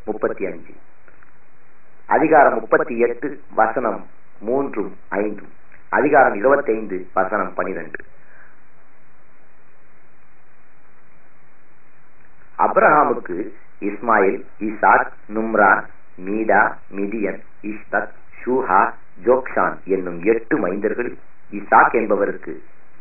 35. அதிகாரம் 38 வசனம் 3, 5. அதிகாரம் 25 வசனம் 12. அப்ரஹாமுக்கு இஸ்மாயில், ஈசாக், நும்ரான், மீடா, மிதியன், இஷ்தக், ஷூஹா, ஜோக்ஷான் என்னும் 8 மைந்தர்கள். ஈசாக் என்பவருக்கு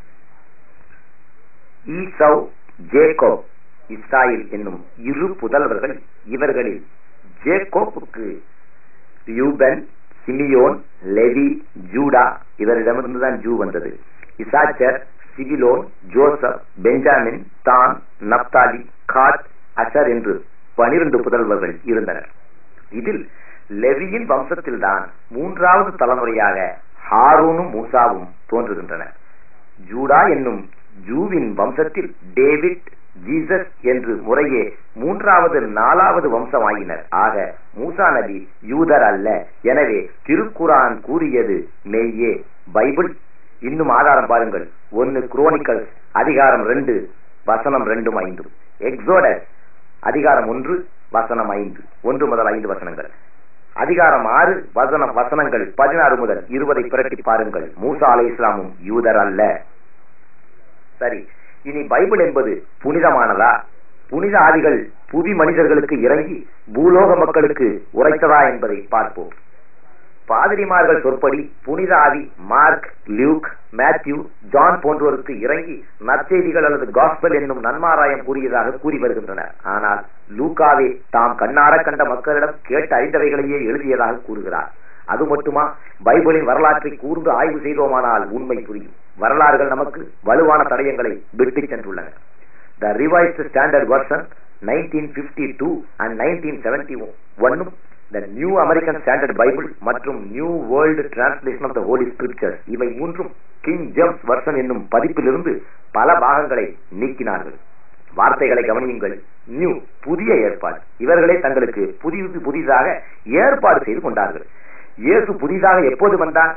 ஈசவ், ஜேக்கோப், இஸ்ராயேல் என்னும் 2 புதல்வர்கள். இவர்களில் ஜேக்கோப்புக்கு யூபன், சிமியோன், லெவி, ஜூடா, இவரிடமிருந்துதான் ஜூ வந்தது. இசாச்சர், சிபிலோன், ஜோசப், பெஞ்சாமின், தான், நப்தாலி, காத், அசர் என்று 12 புதல்வர்கள் இருந்தனர். இதில் லெவியின் வம்சத்தில்தான் 3வது தலைமுறையாக ஹாரூனும் மூசாவும் தோன்றுகின்றனர். ஜூடா என்னும் ஜூவின் வம்சத்தில் டேவிட், ஜீசஸ் என்று முறையே 3வது 4வது வம்சமாயினர். ஆக மூசா நபி யூதர் அல்ல. எனவே திருக்குரான் கூறியது மெய்யே. பைபிள் இன்னும் ஆதாரம் பாருங்கள். 1 குரோனிக்கல்ஸ் அதிகாரம் 2 வசனம் 2, 5. எக்ஸோடஸ் அதிகாரம் 1 வசனம் 5, 1 முதல் 5 வசனங்கள். அதிகாரம் 6 வசனங்கள் 16 முதல் 20 பிரட்டி பாருங்கள். மூசா அலைஹிஸ்ஸலாமும் யூதர் அல்ல. சரி, இனி பைபிள் என்பது புனிதமானதா? புனித ஆவிகள் புவி மனிதர்களுக்கு இறங்கி பூலோக மக்களுக்கு உரைத்ததா என்பதை பார்ப்போம். பாதிரிமார்கள் சொற்படி புனித ஆவி மார்க், லியூக், மேத்யூ, ஜான் போன்றோருக்கு இறங்கி நற்செய்திகள் அல்லது காஸ்பல் என்னும் நன்மாராயம் கூறியதாக கூறி வருகின்றனர். ஆனால் லூக்காவே தாம் கண்ணார கண்ட மக்களிடம் கேட்டு அறிந்தவைகளையே எழுதியதாக கூறுகிறார். அது மட்டுமா? பைபிளின் வரலாற்றை கூர்ந்து ஆய்வு செய்தோமானால் உண்மை புரியும். வரலாறுகள் நமக்கு வலுவான தடயங்களை விட்டு சென்றுள்ளன. The Revised Standard Version 1952 and 1971, The New American Standard Bible மற்றும் New World Translation of the Holy Scriptures, இவை 3ம் கிங் ஜேம்ஸ் வெர்ஷன் என்னும் பதிப்பிலிருந்து பல பாகங்களை நீக்கினார்கள். வார்த்தைகளை கவனியுங்கள். நியூ, புதிய ஏற்பாடு. இவர்களே தங்களுக்கு புதிதாக ஏற்பாடு செய்து கொண்டார்கள். இயேசு புதிதாக எப்போது வந்தார்?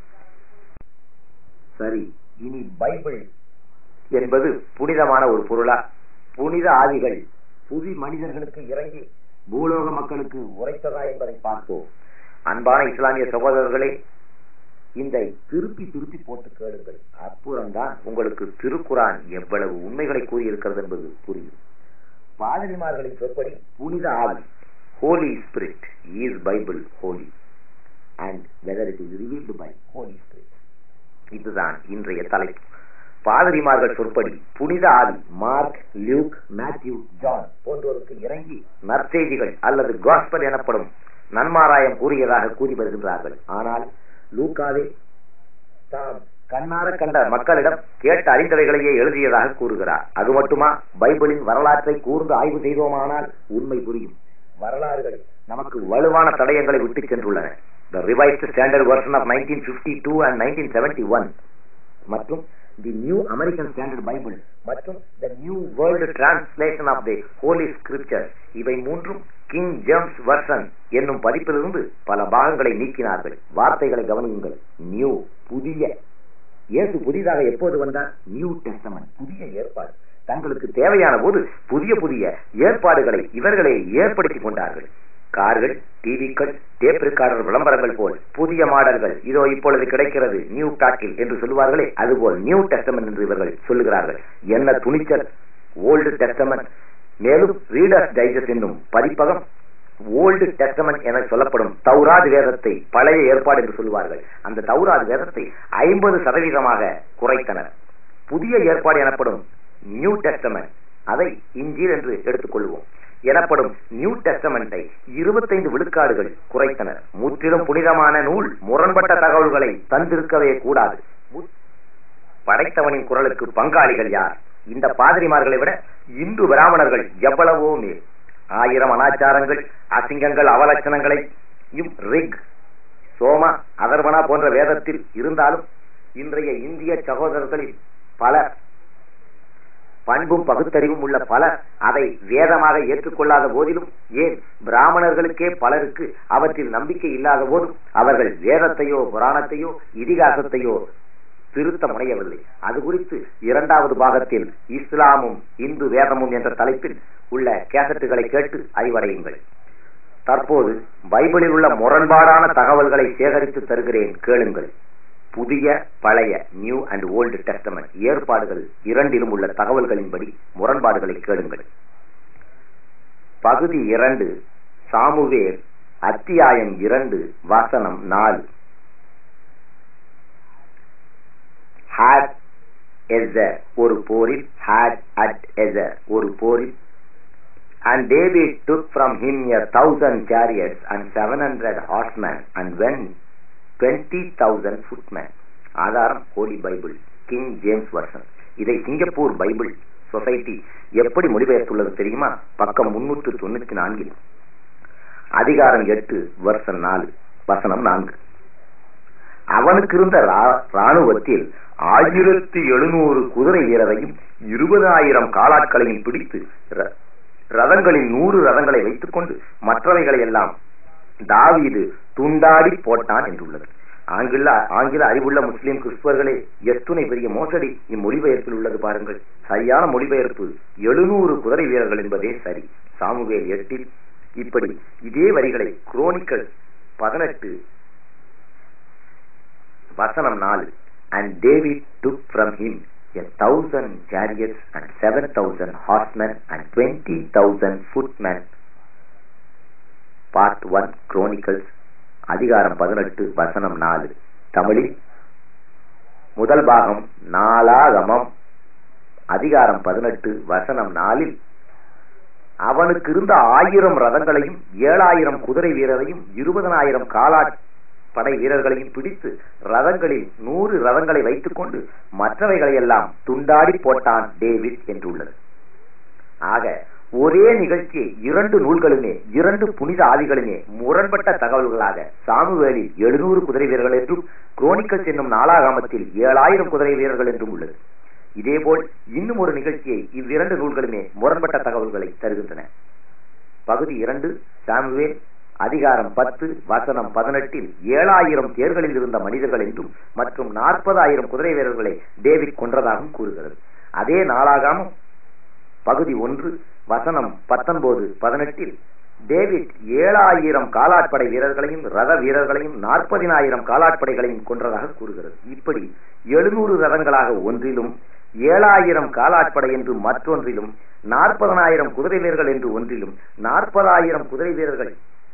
சரி, இனி பைபிள் என்பது புனிதமான ஒரு பொருளா? புனித ஆவிகள் புவி மனிதர்களுக்கு இறங்கி பூலோக மக்களுக்கு உரைத்ததா என்பதை பார்ப்போம். அன்பான இஸ்லாமிய சகோதரர்களே, இந்த திருப்பி போட்டு கேளுங்கள். அப்புறம்தான் உங்களுக்கு திருக்குரான் எவ்வளவு உண்மைகளை கூறியிருக்கிறது என்பது புரியும். பாதிரிமார்களின் சொற்படி புனித ஆவி, Holy Spirit, is Bible holy and whether it is revealed by Holy Spirit. இதுதான் இன்றைய தலைப்பு. பாதிரிமார்கள் சொற்படி புனித ஆவி மார்க், லியூக், மேத்யூ, ஜான் போன்றோருக்கு இறங்கி நற்செய்திகள் அல்லது காஸ்பல் எனப்படும் நன்மாராயம் கூறியதாக கூறி வருகின்றார்கள். ஆனால் லூக்காவே தாம் கண்ணார கண்ட மக்களிடம் கேட்டு அறிந்தவைகளையே எழுதியதாக கூறுகிறார். அது மட்டுமா? பைபிளின் வரலாற்றை கூர்ந்து ஆய்வு செய்தோமானால் உண்மை புரியும். வரலாறுகள் நமக்கு வலுவான தடயங்களை விட்டு சென்றுள்ளன. The Revised Standard Version of 1952 and 1971 மற்றும் The New American Standard Bible மற்றும் The New World Translation of the Holy Scriptures, இவை 3ம் கிங் ஜேம்ஸ் வெர்ஷன் என்னும் பதிப்பிலிருந்து பல பாகங்களை நீக்கினார்கள். வார்த்தைகளை கவனியுங்கள். நியூ, புதிய. இயேசு புதிதாக எப்போது வந்தார்? நியூ டெஸ்டமென்ட், புதிய ஏற்பாடு. தங்களுக்கு தேவையான போது புதிய ஏற்பாடுகளை இவர்களே ஏற்படுத்திக் கொண்டார்கள். கார்கள், டிவிக்கள், டேப் ரெக்கார்டர் விளம்பரங்கள் போல் புதிய மாடல்கள் இதோ இப்பொழுது கிடைக்கிறது நியூ பேக்கில் என்று சொல்லுவார்களே, அதுபோல் நியூ டெஸ்டமென்ட் என்று இவர்கள் சொல்லுகிறார்கள். என்ன துணிச்சல்! Old Testament. மேலும் ரீடர்ஸ் டைஜஸ்ட் என்னும் பதிப்பகம் ஓல்டு டெஸ்டமென்ட் என சொல்லப்படும் தௌராத் வேதத்தை பழைய ஏற்பாடு என்று சொல்லுவார்கள். அந்த தௌராத் வேதத்தை 50% குறைத்தனர். புதிய ஏற்பாடு எனப்படும் நியூ டெஸ்டமென்ட், அதை இன்ஜீல் என்று எடுத்துக்கொள்வோம் எனப்படும் நியூ டெஸ்டமென்ட்டை 25 விழுக்காடுகள் குறைத்தனர். முற்றிலும் புனிதமான நூல் முரண்பட்ட தகவல்களை தந்திருக்கவே கூடாது. படைத்தவனின் குரலுக்கு பங்காளிகள் யார்? இந்த பாதிரிமார்களை விட இந்து பிராமணர்கள் எவ்வளவோ மேல். 1000 அனாச்சாரங்கள், அசிங்கங்கள், அவலட்சணங்களையும் ரிக், சோமா, அதர்வனா போன்ற வேதத்தில் இருந்தாலும் இன்றைய இந்திய சகோதரர்களில் பலர், பண்பும் பகுத்தறிவும் உள்ள பலர் அதை வேதமாக ஏற்றுக்கொள்ளாத போதிலும், ஏன் பிராமணர்களுக்கே பலருக்கு அவற்றில் நம்பிக்கை இல்லாத போதும் அவர்கள் வேதத்தையோ புராணத்தையோ இதிகாசத்தையோ திருத்த முனையவில்லை. அது குறித்து 2வது பாகத்தில் இஸ்லாமும் இந்து வேதமும் என்ற தலைப்பில் உள்ள கேசட்டுகளை கேட்டு அறிவடையுங்கள். தற்போது பைபிளில் உள்ள முரண்பாடான தகவல்களை சேகரித்து தருகிறேன், கேளுங்கள். புதிய பழைய நியூ அண்ட் ஓல்டு டெஸ்டமென்ட் ஏற்பாடுகள் இரண்டிலும் உள்ள தகவல்களின்படி முரண்பாடுகளை கேளுங்கள். பகுதி 2, சாமுவேல் அத்தியாயம் 2 வசனம் 4. ஹாட் எசர் ஒரு போரில், ஹாட் அட் எசர் ஒரு போரில். And David took from him 1,000 chariots and 700 horsemen and went 20,000 footmen. ஆதாரம் Holy Bible, King James version. இதை சிங்கப்பூர் பைபிள் சொசைட்டி எப்படி மொழிபெயர்த்துள்ளது தெரியுமா? பக்கம் 394, அதிகாரம் 8, வெர்ஷன் 4, வசனம் 4. அவனுக்கு இருந்த ராணுவத்தில் 1700 குதிரை வீரரையும் 20,000 காலாட்களையும் பிடித்து ரதங்களில் 100 ரதங்களை வைத்துக் கொண்டு மற்றவைகளை எல்லாம் தாவீது துண்டாடி போட்டான் என்றுள்ளது. ஆங்கில அறிவுள்ள முஸ்லிம் கிறிஸ்தவர்களே, எத்துணை பெரிய மோசடி இம்மொழிபெயர்ப்பில் உள்ளது பாருங்கள். சரியான மொழிபெயர்ப்பு 700 குதிரை வீரர்கள் என்பதே சரி. சாமுவேல் 8 இப்படி இதே வரிகளை குரோனிக்கல் 18 வசனம் 4. And David took from him 1,000 chariots and 7,000 horsemen and 20,000 footmen. Part 1 Chronicles அதிகாரம் 18 வசனம் 4. தமிழில் முதல் பாகம் நாளாகமம் அதிகாரம் 18 வசனம் 4. அவனுக்கு இருந்த 1000 ரதங்களையும் 7,000 குதிரை வீரரையும் 20,000 காலாட் படை வீரர்களையும் பிடித்து ரதங்களில் 100 ரதங்களை வைத்துக் கொண்டு மற்றவைகளை எல்லாம் துண்டாடி போட்டான் டேவிட் என்றுள்ளது. ஆக ஒரே நிகழ்ச்சியை 2 நூல்களுமே 2 புனித ஆவிகளுமே முரண்பட்ட தகவல்களாக சாமுவேலில் 700 குதிரை வீரர்கள் என்றும் குரோனிக்கல்ஸ் என்னும் நாளாகமத்தில் 7,000 குதிரை வீரர்கள் என்றும் உள்ளது. இதேபோல் இன்னும் ஒரு நிகழ்ச்சியை இவ்விரண்டு நூல்களுமே முரண்பட்ட தகவல்களை தருகின்றன. பகுதி 2 சாமுவேல் அதிகாரம் 10 வசனம் 18 7,000 தேர்களில் இருந்த மனிதர்கள் என்றும் மற்றும் 40,000 குதிரை வீரர்களை டேவிட் கொன்றதாகவும் கூறுகிறது. அதே நாளாகமம் பகுதி 1 வசனம் 19 18 டேவிட் 7,000 காலாட்படை வீரர்களையும் ரத வீரர்களையும் 40,000 காலாட்படைகளையும் கொன்றதாக கூறுகிறது. இப்படி 700 ரதங்களாக ஒன்றிலும் 7,000 காலாட்படை என்று மற்றொன்றிலும் 40,000 குதிரை வீரர்கள் என்று ஒன்றிலும் 40,000 குதிரை வீரர்கள்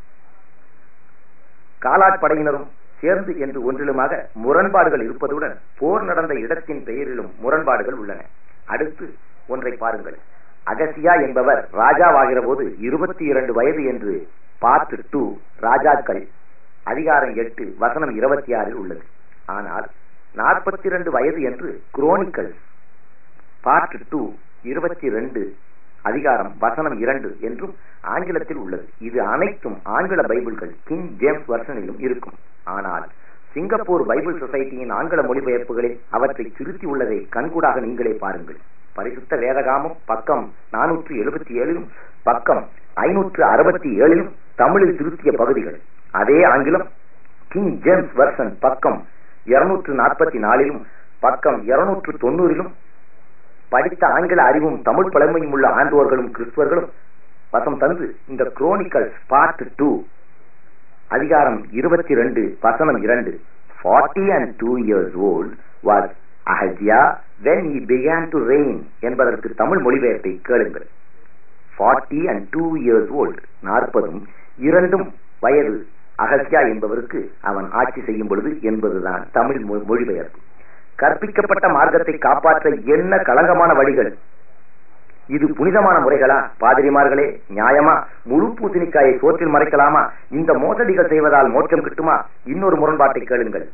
காலாட்படையினரும் சேர்ந்து என்று ஒன்றிலுமாக முரண்பாடுகள் இருப்பதுடன் போர் நடந்த இடத்தின் பெயரிலும் முரண்பாடுகள் உள்ளன. அடுத்து ஒன்றை பாருங்கள். அகசியா என்பவர் ராஜாவாகிற போது 22 வயது என்று பார்ட் 2 ராஜாக்கள் அதிகாரம் 8 வசனம் 26 உள்ளது. ஆனால் 42 வயது என்று குரோனிக்கல் பார்ட் 2 22 அதிகாரம் வசனம் 2 என்றும் ஆங்கிலத்தில் உள்ளது. இது அனைத்தும் ஆங்கில பைபிள்கள் கிங் ஜேம்ஸ் வெர்ஷனிலும் இருக்கும். ஆனால் சிங்கப்பூர் பைபிள் சொசைட்டியின் ஆங்கில மொழிபெயர்ப்புகளில் அவற்றை திருத்தி உள்ளதை கண்கூடாக நீங்களே பாருங்கள். பரிசுத்த வேதகாமம் பக்கம் 477 பக்கம் 567 தமிழில் திருத்திய பகுதிகள். அதே ஆங்கிலம் கிங் ஜேம்ஸ் வெர்ஷன் பக்கம் 244 பக்கம் 290 படித்த ஆங்கில அறிவும் தமிழ் பழமையும் உள்ள ஆண்டோர்களும் கிறிஸ்துவர்களும் வசம் தந்து இந்த குரோனிக்கல்ஸ் பார்ட் 2 அதிகாரம் 22 வசனம் 2 40 and 2 years old was Ahaziah when he began to reign என்பதற்கு தமிழ் மொழிபெயர்ப்பை கேளுங்கள். 40 and 2 years old 40 வயது அகசியா என்பவருக்கு அவன் ஆட்சி செய்யும் பொழுது என்பதுதான் தமிழ் மொழிபெயர்ப்பு. கற்பிக்கப்பட்ட மார்க்கத்தை காப்பாற்ற என்ன களங்கமான வழிகள்! இது புனிதமான முறைகளா? பாதிரிமார்களே, நியாயமா? முழு பூசணிக்காயை சோற்றில் மறைக்கலாமா? இந்த மோசடிகள் செய்வதால் மோட்சம் கிட்டுமா? இன்னொரு முரண்பாட்டை கேளுங்கள்.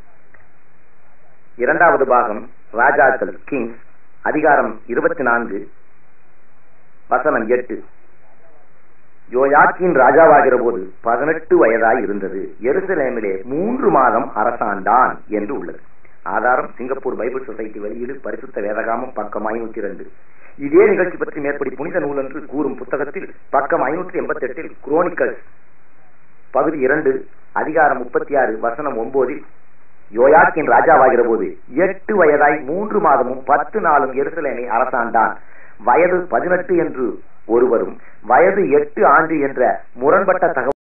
2வது பாகம் ராஜாக்கள் கிங்ஸ் அதிகாரம் 24 வசனம் 8 யோயாக்கீன் ராஜாவாகிற போது 18 வயதாய் இருந்தது. எருசலேமிலே 3 மாதம் அரசாண்டான் என்று உள்ளது. ஆதாரம் சிங்கப்பூர் பைபிள் சொசைட்டி வெளியீடு பரிசுத்த வேதகாமம் பக்கம் 502. இதே நிகழ்ச்சி பற்றி மேற்படி புனித நூல் என்று கூறும் புத்தகத்தில் பக்கம் 588 குரோனிக்கல் பகுதி 2 அதிகாரம் 36 வசனம் 9 யோயாக்கீன் ராஜாவாகிற போது 8 வயதாய் 3 மாதமும் 10 நாளும் எருசலேமை அரசாண்டான். வயது 18 என்று ஒருவரும் வயது 8 ஆண்டு என்ற முரண்பட்ட தகவல்